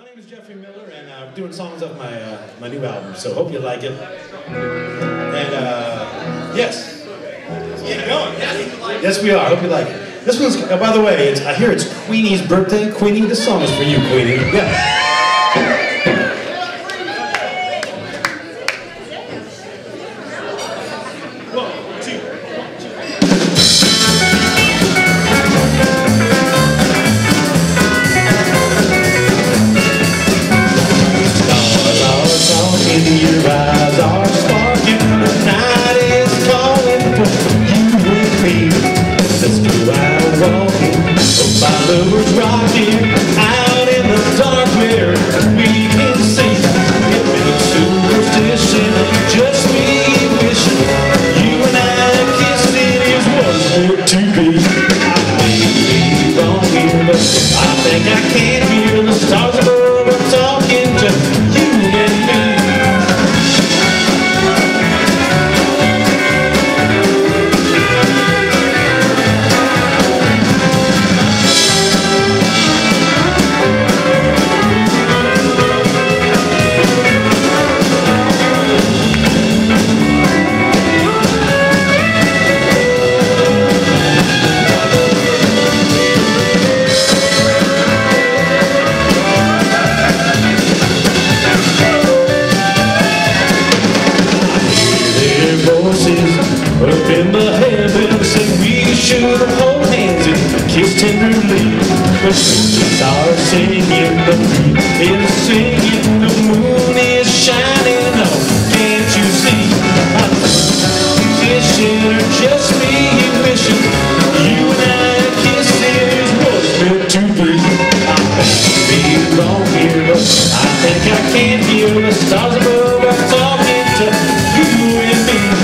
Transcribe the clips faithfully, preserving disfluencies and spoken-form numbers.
name is Geoffrey Miller, and uh, I'm doing songs off my uh, my new album, so hope you like it. And uh, yes, yeah, going. Yes, we are. Hope you like it. This one's, uh, by the way, it's, I hear it's Queenie's birthday. Queenie, this song is for you, Queenie. Yeah. Your eyes are sparking, the night is calling for you and me. Let's go out walking, my lover's rocking, out in the dark where we can see. It makes superstition, just me wishing you and I kissing is what's meant to be. I may be wrong here, but I think I can hear the stars above are talking to you and me. Up in the heavens, and we should hold hands and kiss tenderly. The streets are singing, the beat is singing, the moon is shining. Oh, can't you see? I'm wishing, or just me wishing, you and I kissing is what's meant to be. I may be wrong here, but I think I can hear the stars above are talking to you and me.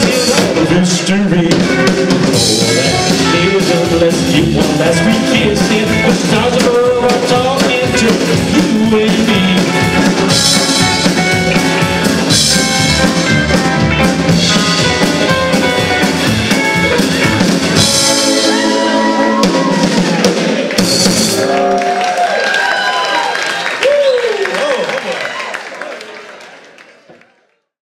History. Oh, that is unless you want last week kiss.